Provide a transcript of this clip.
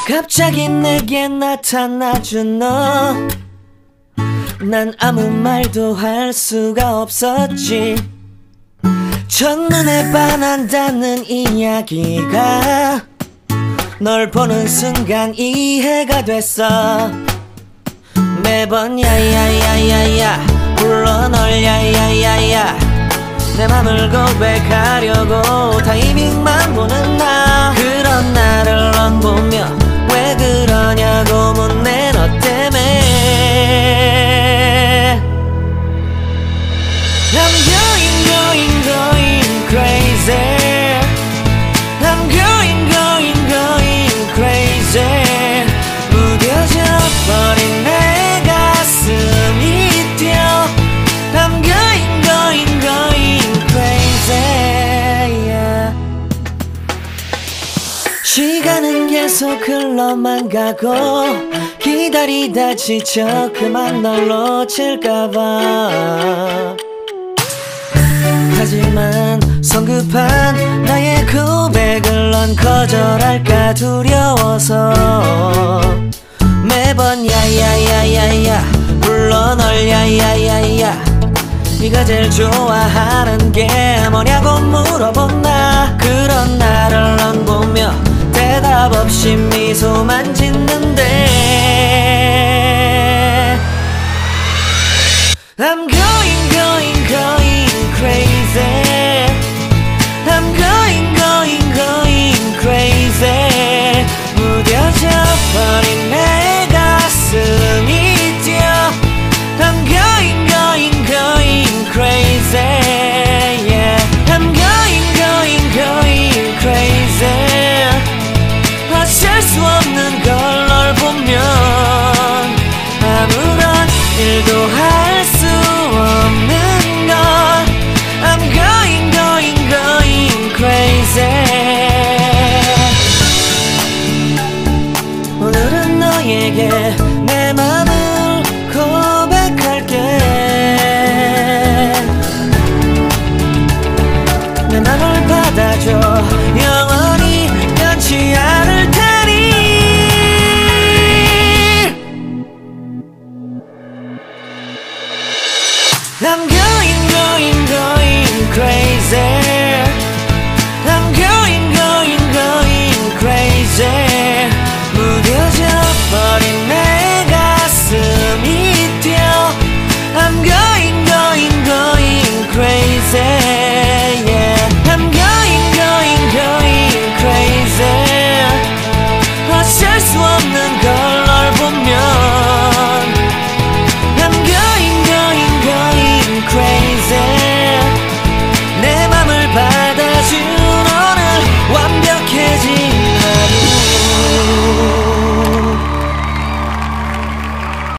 갑자기 내게 나타나준 너, 난 아무 말도 할 수가 없었지. 첫눈에 반한다는 이야기가 널 보는 순간 이해가 됐어. 매번 야야야야야 불러 널 야야야야, 내 맘을 고백하려고 타이밍만 보는 나. 그런 나를 넌 보며 왜 그러냐고 묻네. 너 때문에 I'm going crazy. I'm going crazy. 무뎌져 버린 내 가슴이 뛰어. I'm going crazy, yeah. 시간은 계속 흘러만 가고 기다리다 지쳐 그만 널 놓칠까봐. 하지만 성급한 나의 고백을 넌 거절할까 두려워서 매번 야야야야야 불러 널 야야야야. 네가 제일 좋아하는 게 뭐냐고 물어본 나. 그런 나를 넌 보며 대답 없이 미소만 짓는데 I'm going crazy. I'm going crazy. 무뎌져 버린 내 가슴이 뛰어. I'm going crazy, yeah. I'm going crazy. 어쩔 수 없는 걸 널 보면 아무런 일도 할 수 없는 걸. I'm going crazy. 오늘은 너에게 내 맘을 고백할게. 내 맘을 받아줘. 영원히 변치 않을 테니. I'm going crazy.